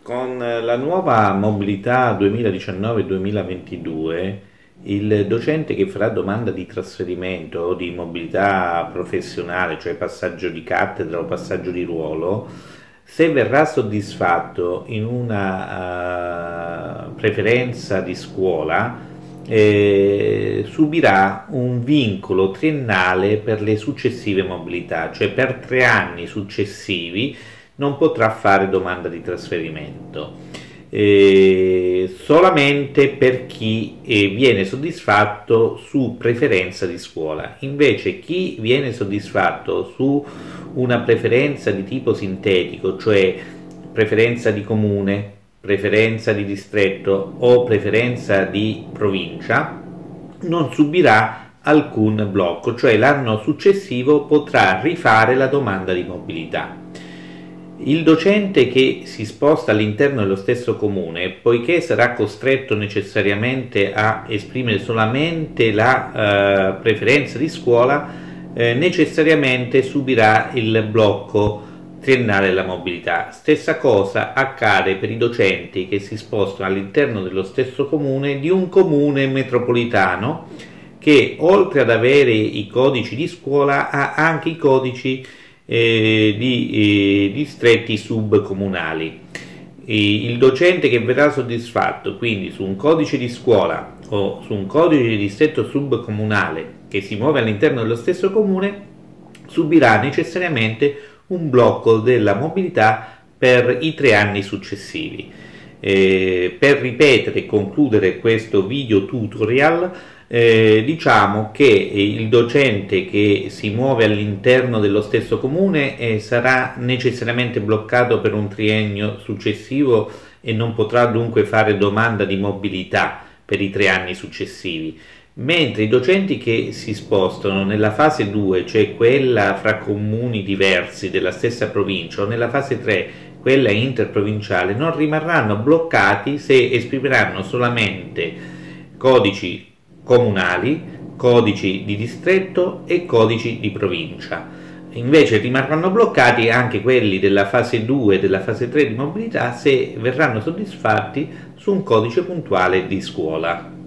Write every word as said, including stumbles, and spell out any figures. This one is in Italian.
Con la nuova mobilità duemiladiciannove duemilaventidue, il docente che farà domanda di trasferimento o di mobilità professionale, cioè passaggio di cattedra o passaggio di ruolo, se verrà soddisfatto in una uh, preferenza di scuola, eh, subirà un vincolo triennale per le successive mobilità, cioè per tre anni successivi non potrà fare domanda di trasferimento, eh, solamente per chi eh, viene soddisfatto su preferenza di scuola. Invece chi viene soddisfatto su una preferenza di tipo sintetico, cioè preferenza di comune, preferenza di distretto o preferenza di provincia, non subirà alcun blocco, cioè l'anno successivo potrà rifare la domanda di mobilità. Il docente che si sposta all'interno dello stesso comune, poiché sarà costretto necessariamente a esprimere solamente la eh, preferenza di scuola, eh, necessariamente subirà il blocco triennale della mobilità. Stessa cosa accade per i docenti che si spostano all'interno dello stesso comune di un comune metropolitano che, oltre ad avere i codici di scuola, ha anche i codici Eh, di eh, distretti subcomunali. E il docente che verrà soddisfatto quindi su un codice di scuola o su un codice di distretto subcomunale che si muove all'interno dello stesso comune subirà necessariamente un blocco della mobilità per i tre anni successivi. Eh, per ripetere e concludere questo video tutorial, Eh, diciamo che il docente che si muove all'interno dello stesso comune eh, sarà necessariamente bloccato per un triennio successivo e non potrà dunque fare domanda di mobilità per i tre anni successivi, mentre i docenti che si spostano nella fase due, cioè quella fra comuni diversi della stessa provincia, o nella fase tre, quella interprovinciale, non rimarranno bloccati se esprimeranno solamente codici comunali, codici di distretto e codici di provincia. Invece rimarranno bloccati anche quelli della fase due e della fase tre di mobilità se verranno soddisfatti su un codice puntuale di scuola.